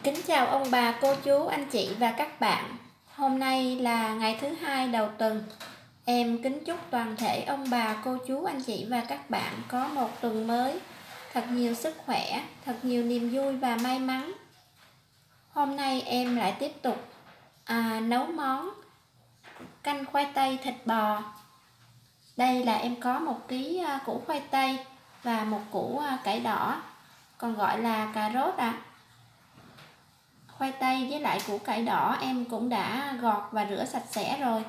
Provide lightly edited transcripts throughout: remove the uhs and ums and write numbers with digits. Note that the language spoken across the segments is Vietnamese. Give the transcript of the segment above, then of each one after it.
Kính chào ông bà, cô chú, anh chị và các bạn. Hôm nay là ngày thứ hai đầu tuần. Em kính chúc toàn thể ông bà, cô chú, anh chị và các bạn có một tuần mới thật nhiều sức khỏe, thật nhiều niềm vui và may mắn. Hôm nay em lại tiếp tục nấu món canh khoai tây thịt bò. Đây là em có 1 kg củ khoai tây và 1 củ cải đỏ, còn gọi là cà rốt ạ. Khoai tây với lại củ cải đỏ em cũng đã gọt và rửa sạch sẽ rồi.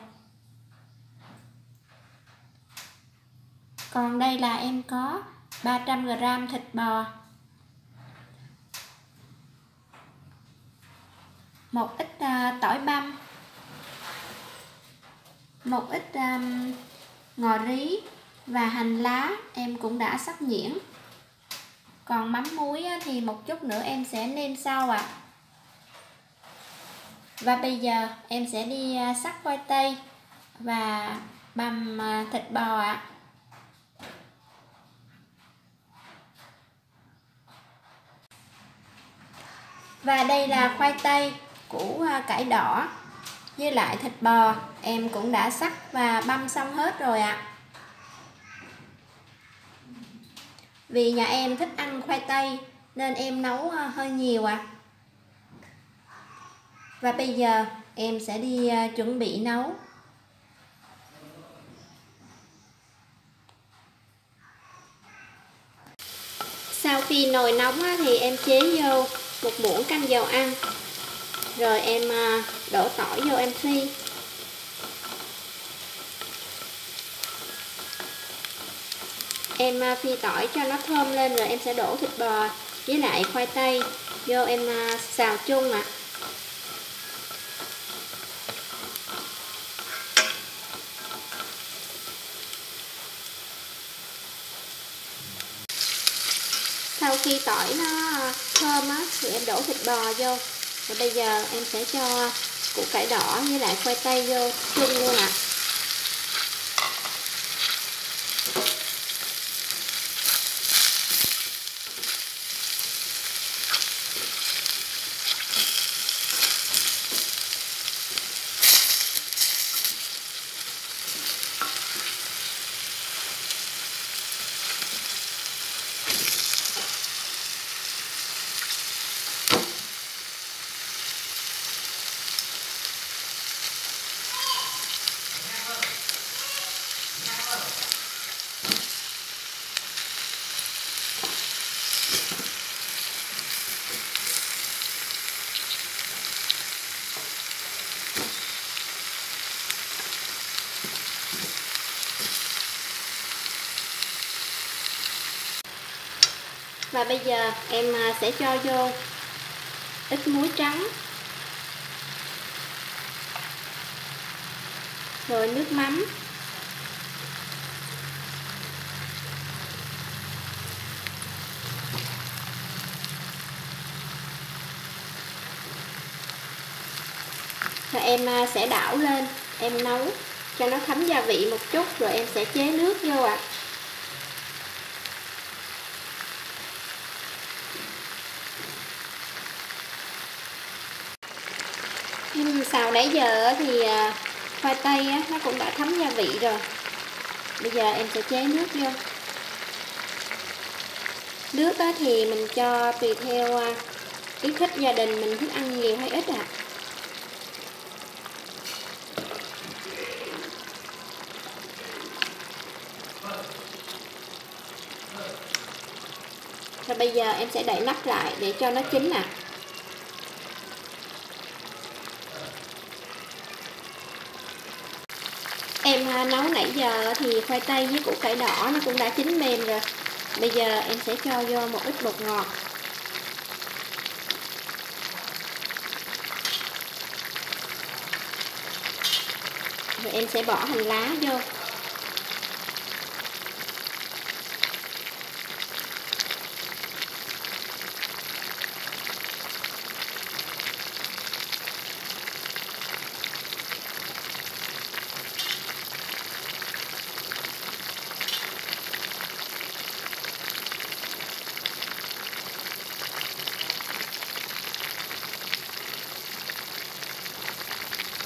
Còn đây là em có 300g thịt bò, một ít tỏi băm, một ít ngò rí và hành lá em cũng đã sắc nhuyễn. Còn mắm muối thì một chút nữa em sẽ nêm sau ạ. Và bây giờ em sẽ đi sắc khoai tây và bằm thịt bò ạ. Và đây là khoai tây, củ cải đỏ với lại thịt bò em cũng đã sắc và băm xong hết rồi ạ. Vì nhà em thích ăn khoai tây nên em nấu hơi nhiều ạ. Và bây giờ em sẽ đi chuẩn bị nấu. Sau khi nồi nóng thì em chế vô 1 muỗng canh dầu ăn. Rồi em đổ tỏi vô em phi. Em phi tỏi cho nó thơm lên rồi em sẽ đổ thịt bò với lại khoai tây vô em xào chung ạ. Sau khi tỏi nó thơm thì em đổ thịt bò vô. Và bây giờ em sẽ cho củ cải đỏ với lại khoai tây vô chung luôn ạ. Và bây giờ em sẽ cho vô ít muối trắng, rồi nước mắm, rồi em sẽ đảo lên, em nấu cho nó thấm gia vị một chút rồi em sẽ chế nước vô ạ. Xào nãy giờ thì khoai tây nó cũng đã thấm gia vị rồi. Bây giờ em sẽ chế nước vô. Nước thì mình cho tùy theo ý thích gia đình mình thích ăn nhiều hay ít ạ. Rồi bây giờ em sẽ đậy nắp lại để cho nó chín ạ. Em nấu nãy giờ thì khoai tây với củ cải đỏ nó cũng đã chín mềm rồi. Bây giờ em sẽ cho vô một ít bột ngọt. Rồi em sẽ bỏ hành lá vô.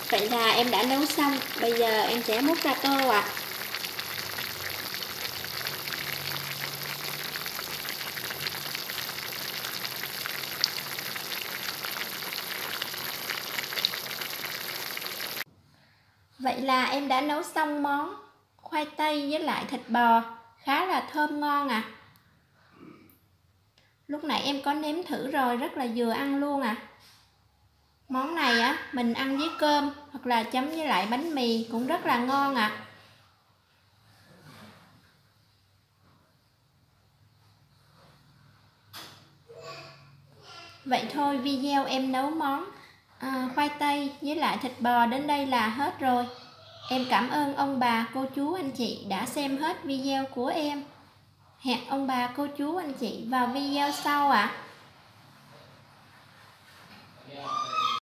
Vậy là em đã nấu xong, bây giờ em sẽ múc ra tô ạ. Vậy là em đã nấu xong món khoai tây với lại thịt bò, khá là thơm ngon ạ. Lúc nãy em có nếm thử rồi, rất là vừa ăn luôn ạ. Món này á, mình ăn với cơm hoặc là chấm với lại bánh mì cũng rất là ngon ạ. Vậy thôi, video em nấu món khoai tây với lại thịt bò đến đây là hết rồi. Em cảm ơn ông bà, cô chú, anh chị đã xem hết video của em. Hẹn ông bà, cô chú, anh chị vào video sau ạ.